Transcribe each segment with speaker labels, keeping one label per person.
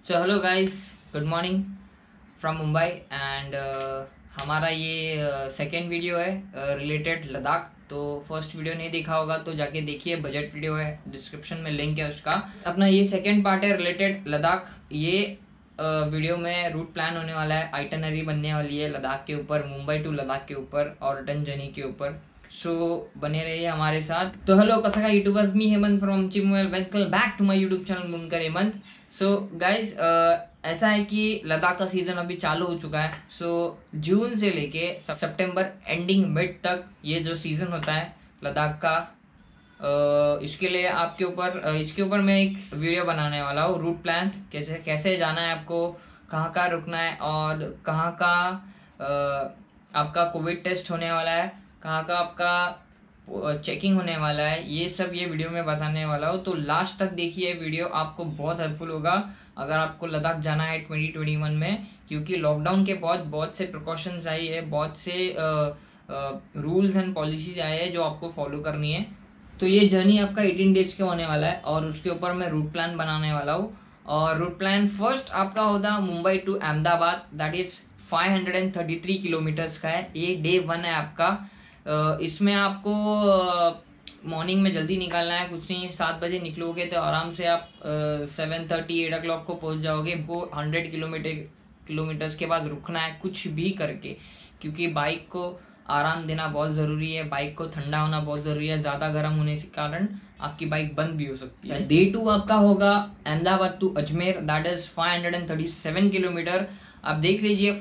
Speaker 1: So hello guys, good morning from Mumbai and हमारा ये second video है रिलेटेड लद्दाख। तो फर्स्ट वीडियो नहीं देखा होगा तो जाके देखिए, बजट वीडियो है, डिस्क्रिप्शन में लिंक है उसका। अपना ये सेकेंड पार्ट है रिलेटेड लद्दाख। ये वीडियो में रूट प्लान होने वाला है, आइटनरी बनने वाली है लद्दाख के ऊपर, मुंबई टू लद्दाख के ऊपर और रिटर्न जर्नी के ऊपर। सो बने रहिए हमारे साथ। तो हेलो कथा यूट्यूबर्स, मी Hemant from Chimvel, welcome back to my YouTube channel Bunkar Hemant. So guys, ऐसा है कि लद्दाख का सीजन अभी चालू हो चुका है। सो जून से लेके सितंबर एंडिंग मिड तक ये जो सीजन होता है लद्दाख का, इसके लिए आपके ऊपर इसके ऊपर मैं एक वीडियो बनाने वाला हूँ। रूट प्लान, कैसे कैसे जाना है आपको, कहाँ कहाँ रुकना है और कहाँ का आपका कोविड टेस्ट होने वाला है, कहाँ का आपका चेकिंग होने वाला है, ये सब ये वीडियो में बताने वाला हूँ। तो लास्ट तक देखिए, वीडियो आपको बहुत हेल्पफुल होगा अगर आपको लद्दाख जाना है 2021 में, क्योंकि लॉकडाउन के बहुत से प्रिकॉशंस आई है, बहुत से रूल्स एंड पॉलिसीज आए हैं जो आपको फॉलो करनी है। तो ये जर्नी आपका 18 डेज के होने वाला है और उसके ऊपर मैं रूट प्लान बनाने वाला हूँ। और रूट प्लान फर्स्ट आपका होगा Mumbai to Ahmedabad, that is 533 kilometres का है। ये डे 1 है आपका। इसमें आपको मॉर्निंग में जल्दी निकालना है, कुछ नहीं, 7 बजे निकलोगे तो आराम से आप 7:30 8 o'clock को पहुंच जाओगे। वो 100 किलोमीटर्स के बाद रुकना है कुछ भी करके, क्योंकि बाइक को आराम देना बहुत ज़रूरी है, बाइक को ठंडा होना बहुत ज़रूरी है। ज़्यादा गर्म होने के कारण आपकी बाइक बंद भी हो सकती है। डे 2 आपका होगा Ahmedabad to Ajmer, that is 537 kilometre. आप देख लीजिए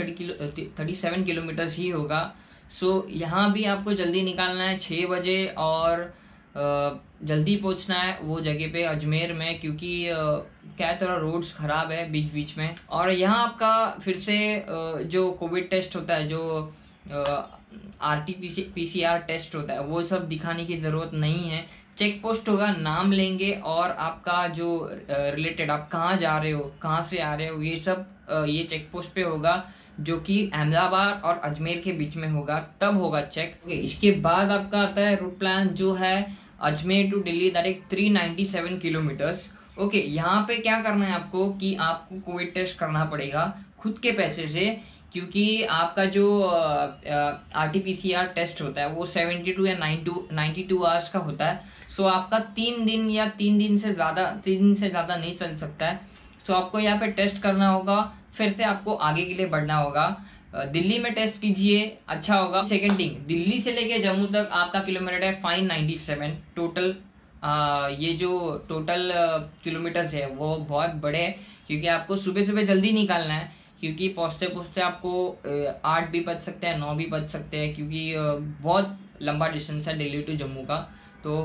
Speaker 1: 537 किलोमीटर्स ही होगा। सो यहाँ भी आपको जल्दी निकालना है 6 बजे और जल्दी पहुँचना है वो जगह पे अजमेर में, क्योंकि क्या है, थोड़ा रोड्स ख़राब है बीच बीच में। और यहाँ आपका फिर से जो कोविड टेस्ट होता है, जो RT-PCR टेस्ट होता है, वो सब दिखाने की ज़रूरत नहीं है। चेक पोस्ट होगा, नाम लेंगे और आपका जो रिलेटेड आप कहाँ जा रहे हो, कहाँ से आ रहे हो, ये सब ये चेक पोस्ट पे होगा, जो कि अहमदाबाद और अजमेर के बीच में होगा, तब होगा चेक। इसके बाद आपका आता है रूट प्लान जो है Ajmer to Delhi, that is 397 kilometres. Okay, यहाँ पे क्या करना है आपको कि आपको कोविड टेस्ट करना पड़ेगा खुद के पैसे से, क्योंकि आपका जो RT-PCR टेस्ट होता है वो 72 या 92 आवर्स का होता है। सो आपका 3 दिन या 3 दिन से ज़्यादा नहीं चल सकता है। सो आपको यहाँ पे टेस्ट करना होगा, फिर से आपको आगे के लिए बढ़ना होगा। दिल्ली में टेस्ट कीजिए, अच्छा होगा। सेकेंड थिंग, दिल्ली से लेके जम्मू तक आपका किलोमीटर है 597 टोटल। ये जो टोटल किलोमीटर्स है वो बहुत बड़े हैं, क्योंकि आपको सुबह सुबह जल्दी निकालना है, क्योंकि पहुँचते पहुँचते आपको 8 भी बज सकते हैं, 9 भी बज सकते हैं, क्योंकि बहुत लंबा डिस्टेंस है दिल्ली टू जम्मू का। तो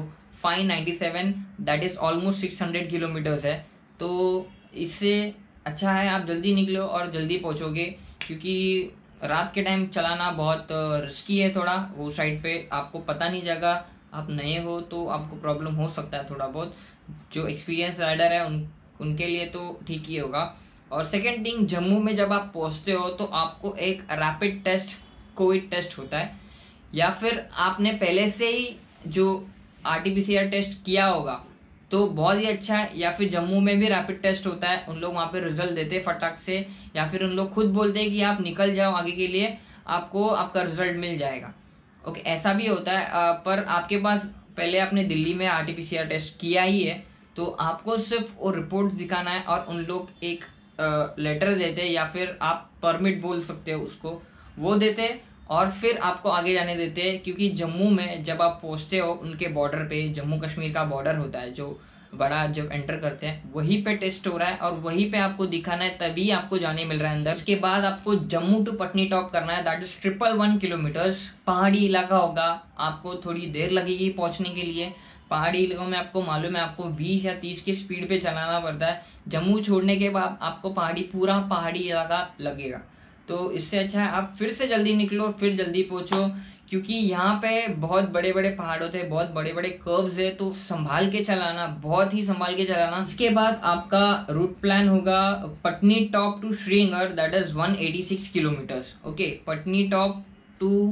Speaker 1: 597 दैट इज़ ऑलमोस्ट 600 किलोमीटर्स है। तो इससे अच्छा है आप जल्दी निकलो और जल्दी पहुँचोगे, क्योंकि रात के टाइम चलाना बहुत रिस्की है थोड़ा। वो साइड पे आपको पता नहीं जगह, आप नए हो तो आपको प्रॉब्लम हो सकता है थोड़ा बहुत। जो एक्सपीरियंस राइडर है उनके लिए तो ठीक ही होगा। और सेकेंड थिंग, जम्मू में जब आप पहुंचते हो तो आपको एक रैपिड टेस्ट, कोविड टेस्ट होता है, या फिर आपने पहले से ही जो RT-PCR टेस्ट किया होगा तो बहुत ही अच्छा है, या फिर जम्मू में भी रैपिड टेस्ट होता है, उन लोग वहाँ पे रिजल्ट देते हैं फटाक से, या फिर उन लोग खुद बोलते हैं कि आप निकल जाओ आगे के लिए, आपको आपका रिजल्ट मिल जाएगा। ओके, ऐसा भी होता है। पर आपके पास पहले आपने दिल्ली में RT-PCR टेस्ट किया ही है, तो आपको सिर्फ वो रिपोर्ट दिखाना है और उन लोग एक लेटर देते हैं, या फिर आप परमिट बोल सकते हो उसको, वो देते हैं और फिर आपको आगे जाने देते हैं। क्योंकि जम्मू में जब आप पहुंचते हो, उनके बॉर्डर पे, जम्मू कश्मीर का बॉर्डर होता है जो बड़ा, जब एंटर करते हैं वहीं पे टेस्ट हो रहा है और वहीं पे आपको दिखाना है, तभी आपको जाने मिल रहा है अंदर। उसके बाद आपको जम्मू टू पटनीटॉप करना है, दैट इज 111 किलोमीटर्स। पहाड़ी इलाका होगा, आपको थोड़ी देर लगेगी पहुंचने के लिए। पहाड़ी इलाकों में आपको मालूम है, आपको 20 या 30 की स्पीड पे चलाना पड़ता है। जम्मू छोड़ने के बाद आपको पूरा पहाड़ी इलाका लगेगा। तो इससे अच्छा है आप फिर से जल्दी निकलो, फिर जल्दी पहुंचो, क्योंकि यहाँ पे बहुत बड़े बड़े पहाड़ होते हैं, बहुत बड़े बड़े कर्व्स है, तो संभाल के चलाना, बहुत ही संभाल के चलाना। इसके बाद आपका रूट प्लान होगा Patnitop to Srinagar, that is 186 kilometres. Okay, Patnitop to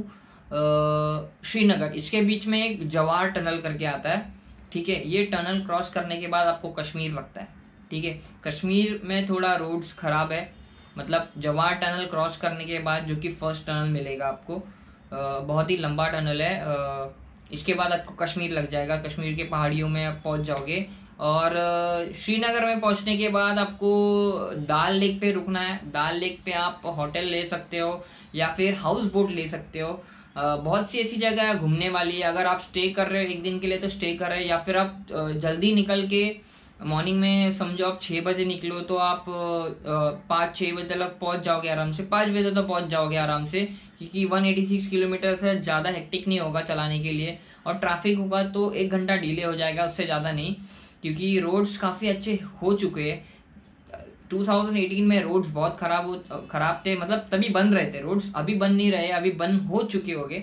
Speaker 1: Srinagar, इसके बीच में एक जवार टनल करके आता है, ठीक है। ये टनल क्रॉस करने के बाद आपको कश्मीर लगता है। ठीक है। कश्मीर में थोड़ा रोड्स ख़राब है, मतलब जवाहर टनल क्रॉस करने के बाद जो कि फर्स्ट टनल मिलेगा आपको, बहुत ही लंबा टनल है। इसके बाद आपको कश्मीर लग जाएगा, कश्मीर के पहाड़ियों में आप पहुंच जाओगे। और श्रीनगर में पहुंचने के बाद आपको दाल लेक पे रुकना है। दाल लेक पे आप होटल ले सकते हो या फिर हाउस बोट ले सकते हो। बहुत सी ऐसी जगह है घूमने वाली। अगर आप स्टे कर रहे हो एक दिन के लिए तो स्टे कर रहे हो, या फिर आप जल्दी निकल के मॉर्निंग में समझो आप 6 बजे निकलो तो आप 5-6 बजे तक पहुंच जाओगे आराम से, 5 बजे तो पहुंच जाओगे आराम से, क्योंकि 186 किलोमीटर से ज़्यादा हेक्टिक नहीं होगा चलाने के लिए। और ट्रैफिक होगा तो 1 घंटा डिले हो जाएगा, उससे ज़्यादा नहीं, क्योंकि रोड्स काफ़ी अच्छे हो चुके हैं। 2018 में रोड्स बहुत खराब थे, मतलब तभी बन रहे थे रोड्स, अभी बन नहीं रहे, अभी बन हो चुके होंगे।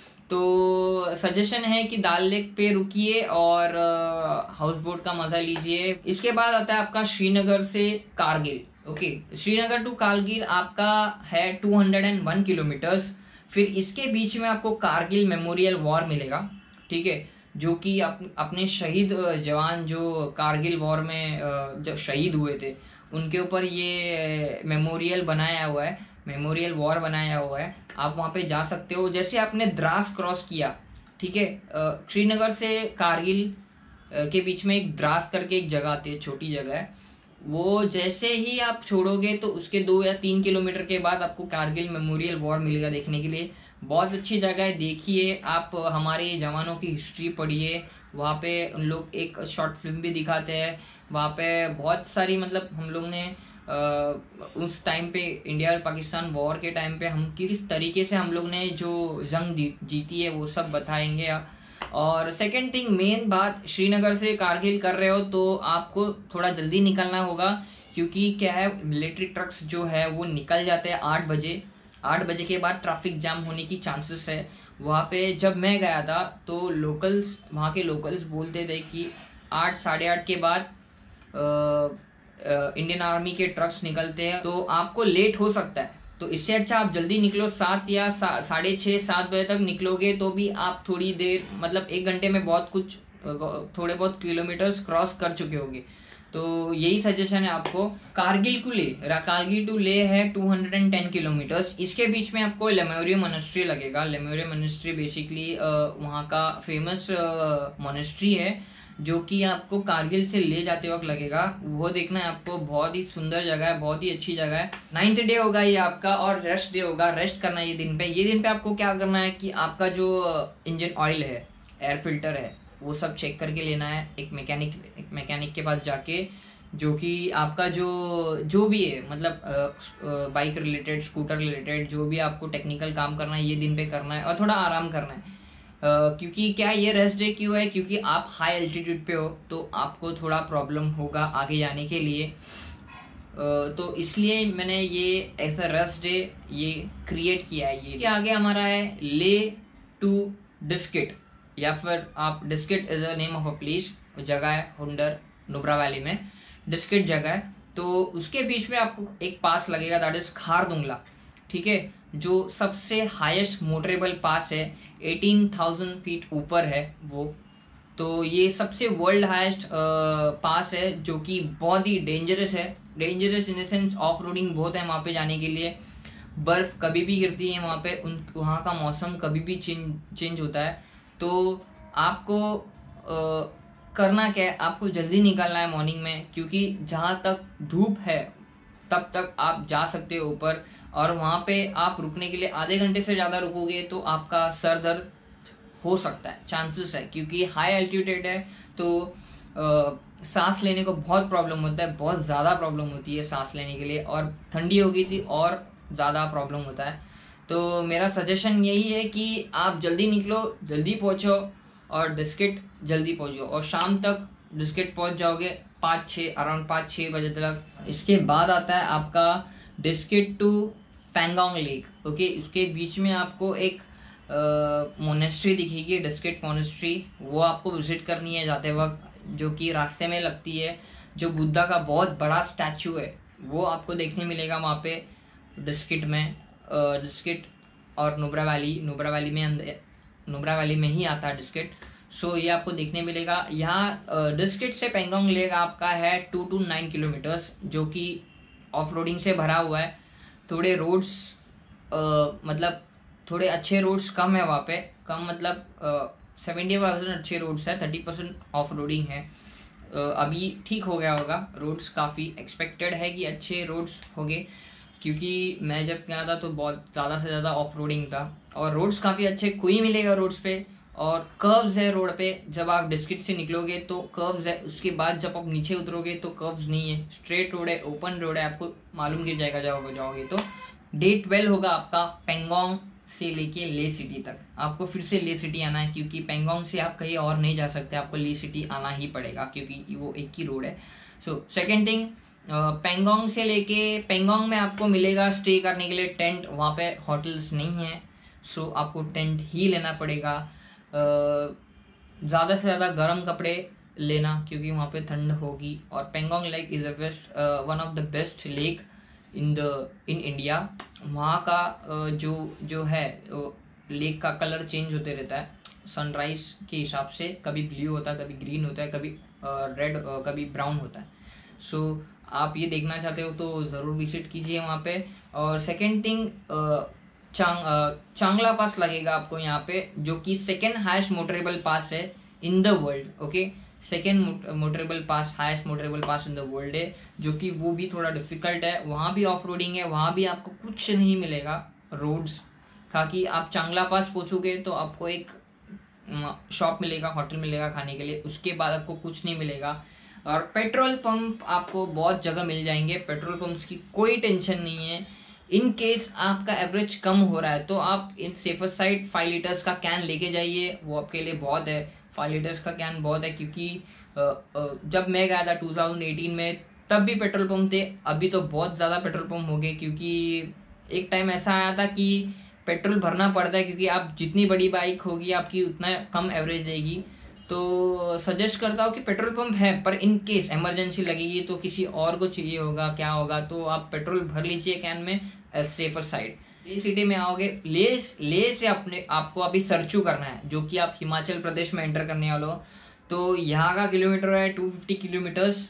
Speaker 1: तो सजेशन है कि दाल लेक पे रुकिए और हाउस बोट का मजा लीजिए। इसके बाद आता है आपका श्रीनगर से कारगिल। ओके, श्रीनगर टू कारगिल आपका है 201 किलोमीटर्स। फिर इसके बीच में आपको कारगिल मेमोरियल वॉर मिलेगा, ठीक है, जो कि अपने शहीद जवान जो कारगिल वॉर में जब शहीद हुए थे उनके ऊपर ये मेमोरियल बनाया हुआ है, मेमोरियल वॉर बनाया हुआ है। आप वहाँ पे जा सकते हो। जैसे आपने द्रास क्रॉस किया, ठीक है, श्रीनगर से कारगिल के बीच में एक द्रास करके एक जगह आती है, छोटी जगह है, वो जैसे ही आप छोड़ोगे तो उसके 2 या 3 किलोमीटर के बाद आपको कारगिल मेमोरियल वॉर मिलेगा देखने के लिए। बहुत अच्छी जगह है, देखिए आप हमारे जवानों की हिस्ट्री पढ़िए। वहाँ पे उन लोग एक शॉर्ट फिल्म भी दिखाते हैं। वहाँ पे बहुत सारी, मतलब हम लोग ने उस टाइम पे इंडिया और पाकिस्तान वॉर के टाइम पे हम किस तरीके से हम लोग ने जो जंग जीती है वो सब बताएंगे। और सेकंड थिंग, मेन बात, श्रीनगर से कारगिल कर रहे हो तो आपको थोड़ा जल्दी निकलना होगा, क्योंकि क्या है, मिलिट्री ट्रक्स जो है वो निकल जाते हैं 8 बजे। 8 बजे के बाद ट्रैफिक जाम होने की चांसेस है। वहाँ पे जब मैं गया था तो वहाँ के लोकल्स बोलते थे कि 8 साढ़े 8 के बाद इंडियन आर्मी के ट्रक्स निकलते हैं, तो आपको लेट हो सकता है। तो इससे अच्छा आप जल्दी निकलो, 7 या 6:30-7 बजे तक निकलोगे तो भी आप थोड़ी देर, मतलब 1 घंटे में थोड़े बहुत किलोमीटर्स क्रॉस कर चुके होंगे। तो यही सजेशन है आपको। कारगिल टू ले है 210 किलोमीटर्स। इसके बीच में आपको लेमोरियम मोनेस्ट्री लगेगा। लेमोरियम मोनेस्ट्री बेसिकली वहाँ का फेमस मोनेस्ट्री है, जो कि आपको कारगिल से ले जाते वक्त लगेगा। वो देखना है आपको, बहुत ही सुंदर जगह है, बहुत ही अच्छी जगह है। 9th डे होगा ये आपका, और रेस्ट डे होगा, रेस्ट करना है ये दिन पे आपको क्या करना है कि आपका जो इंजन ऑयल है, एयर फिल्टर है, वो सब चेक करके लेना है एक मैकेनिक के पास जाके, जो कि आपका जो भी है, मतलब बाइक रिलेटेड, स्कूटर रिलेटेड, जो भी आपको टेक्निकल काम करना है ये दिन पे करना है, और थोड़ा आराम करना है। क्योंकि क्या ये रेस्ट डे क्यों है, क्योंकि आप हाई एल्टीट्यूड पे हो तो आपको थोड़ा प्रॉब्लम होगा आगे जाने के लिए। तो इसलिए मैंने ये ऐसा रेस्ट डे ये क्रिएट किया है। ये आगे हमारा है ले टू डिस्किट, या फिर आप Diskit is a name of a place, जगह है हुंडर नुब्रा वैली में, डिस्किट जगह है। तो उसके बीच में आपको एक पास लगेगा, दैट इज खारदुंगला, ठीक है, जो सबसे हाईएस्ट मोटरेबल पास है, 18,000 फीट ऊपर है वो। तो ये सबसे वर्ल्ड हाईएस्ट पास है, जो कि बहुत ही डेंजरस है। Dangerous in the sense of roading बहुत है वहाँ पे जाने के लिए। बर्फ कभी भी गिरती है वहाँ पे, वहाँ का मौसम कभी भी चेंज होता है। तो आपको करना क्या है, आपको जल्दी निकलना है मॉर्निंग में, क्योंकि जहाँ तक धूप है तब तक आप जा सकते हो ऊपर। और वहाँ पे आप रुकने के लिए आधे घंटे से ज़्यादा रुकोगे तो आपका सर दर्द हो सकता है, चांसेस है, क्योंकि हाई एल्टीट्यूड है। तो सांस लेने को बहुत प्रॉब्लम होता है, बहुत ज़्यादा प्रॉब्लम होती है सांस लेने के लिए, और ठंडी हो गई थी और ज़्यादा प्रॉब्लम होता है। तो मेरा सजेशन यही है कि आप जल्दी निकलो, जल्दी पहुँचो, और डिस्किट जल्दी पहुँचो, और शाम तक डिस्किट पहुँच जाओगे अराउंड 5-6 बजे तक। इसके बाद आता है आपका Diskit to Pangong lake. Okay, उसके बीच में आपको एक मोनेस्ट्री दिखेगी, डिस्किट मोनेस्ट्री, वो आपको विजिट करनी है जाते वक्त, जो कि रास्ते में लगती है। जो बुद्धा का बहुत बड़ा स्टैचू है वो आपको देखने मिलेगा वहाँ पे डिस्किट में। डिस्किट और नुब्रा वैली में ही आता है डिस्किट। सो ये आपको देखने मिलेगा। यहाँ डिस्किट से पेंगोंग लेक आपका है 2 to 9 किलोमीटर्स, जो कि ऑफ रोडिंग से भरा हुआ है। थोड़े रोड्स मतलब थोड़े अच्छे रोड्स कम है वहाँ पे, कम मतलब 70% अच्छे रोड्स है, 30% ऑफ रोडिंग है। अभी ठीक हो गया होगा रोड्स, काफ़ी एक्सपेक्टेड है कि अच्छे रोड्स होंगे, क्योंकि मैं जब गया था तो बहुत ज़्यादा से ज़्यादा ऑफ रोडिंग था। और रोड्स काफ़ी अच्छे, कोई मिलेगा रोड्स पे, और कर्व्स है रोड पे। जब आप डिस्ट्रिक्ट से निकलोगे तो कर्व्स है, उसके बाद जब आप नीचे उतरोगे तो कर्व्स नहीं है, स्ट्रेट रोड है, ओपन रोड है, आपको मालूम गिर जाएगा जाओगे तो। डे 12 होगा आपका पेंगोंग से लेके ले सिटी तक। आपको फिर से ले सिटी आना है, क्योंकि पेंगोंग से आप कहीं और नहीं जा सकते, आपको ले सिटी आना ही पड़ेगा, क्योंकि वो एक ही रोड है। सो सेकेंड थिंग, पेंगोंग से लेके पेंगोंग में आपको मिलेगा स्टे करने के लिए टेंट, वहाँ पे होटल्स नहीं है, सो आपको टेंट ही लेना पड़ेगा। ज़्यादा से ज़्यादा गर्म कपड़े लेना, क्योंकि वहाँ पे ठंड होगी। और Pangong lake is one of the best lake in India. वहाँ का जो है लेक का कलर चेंज होते रहता है सनराइज के हिसाब से, कभी ब्लू होता है, कभी ग्रीन होता है, कभी रेड, कभी ब्राउन होता है। सो आप ये देखना चाहते हो तो ज़रूर विजिट कीजिए वहाँ पे। और सेकेंड थिंग, चांगला पास लगेगा आपको यहाँ पे, जो कि सेकेंड हाईएस्ट मोटरेबल पास है in the world. Okay, second motorable pass, highest motorable pass in the world है, जो कि वो भी थोड़ा डिफिकल्ट है। वहाँ भी ऑफ रोडिंग है, वहाँ भी आपको कुछ नहीं मिलेगा रोड्स का। कि आप चांगला पास पहुँचोगे तो आपको एक शॉप मिलेगा, होटल मिलेगा खाने के लिए, उसके बाद आपको कुछ नहीं मिलेगा। और पेट्रोल पंप आपको बहुत जगह मिल जाएंगे, पेट्रोल पंप्स की कोई टेंशन नहीं है। इन केस आपका एवरेज कम हो रहा है तो आप इन सेफर साइड 5 लीटर्स का कैन लेके जाइए, वो आपके लिए बहुत है। 5 लीटर्स का कैन बहुत है, क्योंकि जब मैं गया था 2018 में तब भी पेट्रोल पंप थे, अभी तो बहुत ज़्यादा पेट्रोल पंप हो गए। क्योंकि एक टाइम ऐसा आया था कि पेट्रोल भरना पड़ता है, क्योंकि आप जितनी बड़ी बाइक होगी आपकी उतना कम एवरेज देगी। तो सजेस्ट करता हूँ कि पेट्रोल पंप है, पर इन केस इमरजेंसी लगेगी तो किसी और को चाहिए होगा, क्या होगा, तो आप पेट्रोल भर लीजिए कैन में, सेफर साइड। ले सिटी में आओगे, ले से आपको अभी सरचू करना है, जो कि आप हिमाचल प्रदेश में एंटर करने वाले हो। तो यहाँ का किलोमीटर है 250 किलोमीटर्स।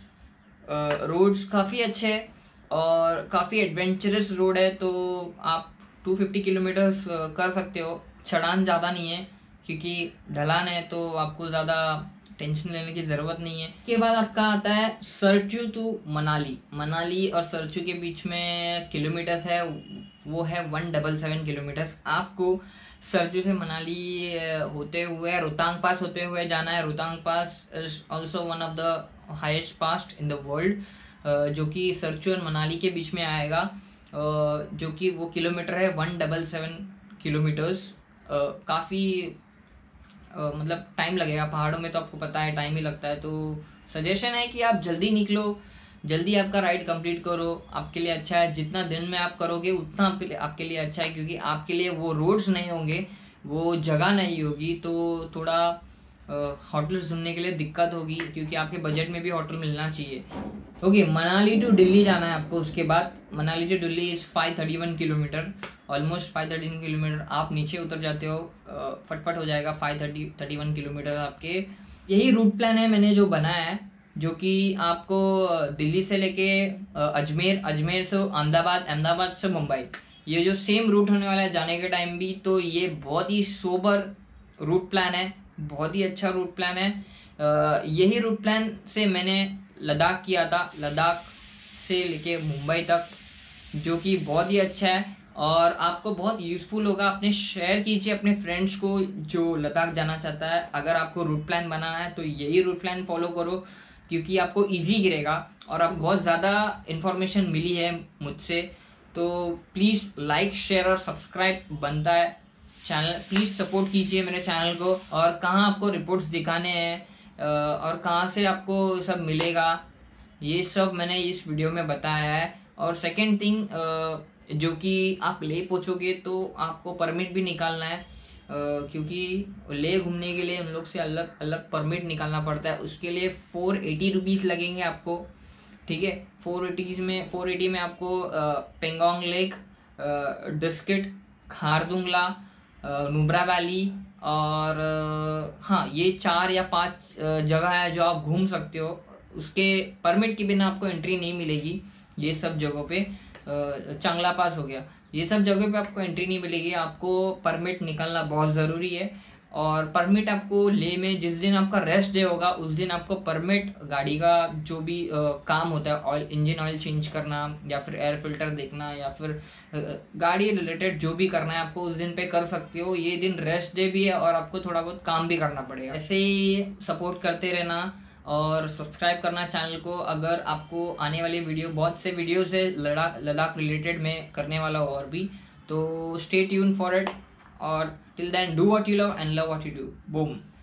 Speaker 1: रोड्स काफ़ी अच्छे है और काफ़ी एडवेंचरस रोड है, तो आप 250 किलोमीटर्स कर सकते हो। चढ़ान ज़्यादा नहीं है, क्योंकि ढलान है, तो आपको ज़्यादा टेंशन लेने की ज़रूरत नहीं है। के बाद आपका आता है सरचू टू मनाली। मनाली और सरचू के बीच में किलोमीटर है, वो है 177 किलोमीटर्स। आपको सरचू से मनाली होते हुए रोहतांग पास होते हुए जाना है। Rohtang pass is also one of the highest pass in the world, जो कि सरचू और मनाली के बीच में आएगा, जो कि वो किलोमीटर है 177 किलोमीटर्स। काफ़ी मतलब टाइम लगेगा, पहाड़ों में तो आपको पता है टाइम ही लगता है। तो सजेशन है कि आप जल्दी निकलो, जल्दी आपका राइड कंप्लीट करो, आपके लिए अच्छा है। जितना दिन में आप करोगे उतना आपके लिए अच्छा है, क्योंकि आपके लिए वो रोड्स नहीं होंगे, वो जगह नहीं होगी, तो थोड़ा होटल्स ढूंढने के लिए दिक्कत होगी, क्योंकि आपके बजट में भी होटल मिलना चाहिए। ओके, मनाली टू दिल्ली जाना है आपको। उसके बाद Manali to Delhi is 531 kilometre, almost 531 kilometre. आप नीचे उतर जाते हो, फटफट हो जाएगा 531 किलोमीटर आपके। यही रूट प्लान है मैंने जो बनाया है, जो कि आपको दिल्ली से लेके अजमेर, अजमेर से अहमदाबाद, अहमदाबाद से मुंबई, ये जो सेम रूट होने वाला है जाने के टाइम भी। तो ये बहुत ही सोबर रूट प्लान है, बहुत ही अच्छा रूट प्लान है। यही रूट प्लान से मैंने लद्दाख किया था, लद्दाख से लेके मुंबई तक, जो कि बहुत ही अच्छा है और आपको बहुत यूज़फुल होगा। अपने शेयर कीजिए अपने फ्रेंड्स को जो लद्दाख जाना चाहता है। अगर आपको रूट प्लान बनाना है तो यही रूट प्लान फॉलो करो, क्योंकि आपको इजी गिरेगा और आपको बहुत ज़्यादा इन्फॉर्मेशन मिली है मुझसे। तो प्लीज़ लाइक, शेयर और सब्सक्राइब बनता है चैनल, प्लीज़ सपोर्ट कीजिए मेरे चैनल को। और कहाँ आपको रिपोर्ट्स दिखाने हैं और कहाँ से आपको सब मिलेगा, ये सब मैंने इस वीडियो में बताया है। और सेकेंड थिंग, जो कि आप ले पहुँचोगे तो आपको परमिट भी निकालना है, क्योंकि ले घूमने के लिए उन लोग से अलग अलग परमिट निकालना पड़ता है। उसके लिए 480 रुपीज़ लगेंगे आपको, ठीक है। 480 में आपको पेंगोंग लेक, डिस्किट, खारदुंगला, नुब्रा वैली और हाँ, ये 4 या 5 जगह है जो आप घूम सकते हो। उसके परमिट के बिना आपको एंट्री नहीं मिलेगी ये सब जगहों पे। चांगला पास हो गया, ये सब जगह पे आपको एंट्री नहीं मिलेगी, आपको परमिट निकालना बहुत ज़रूरी है। और परमिट आपको लेह में जिस दिन आपका रेस्ट डे होगा उस दिन आपको परमिट, गाड़ी का जो भी काम होता है, ऑयल, इंजन ऑयल चेंज करना या फिर एयर फिल्टर देखना या फिर गाड़ी रिलेटेड जो भी करना है आपको उस दिन पे कर सकते हो। ये दिन रेस्ट डे भी है और आपको थोड़ा बहुत काम भी करना पड़ेगा। ऐसे ही सपोर्ट करते रहना और सब्सक्राइब करना चैनल को। अगर आपको आने वाली वीडियो, बहुत से वीडियोस है लद्दाख रिलेटेड में करने वाला हो और भी, तो स्टे ट्यून फॉर इट। और till then do what you love and love what you do. Boom.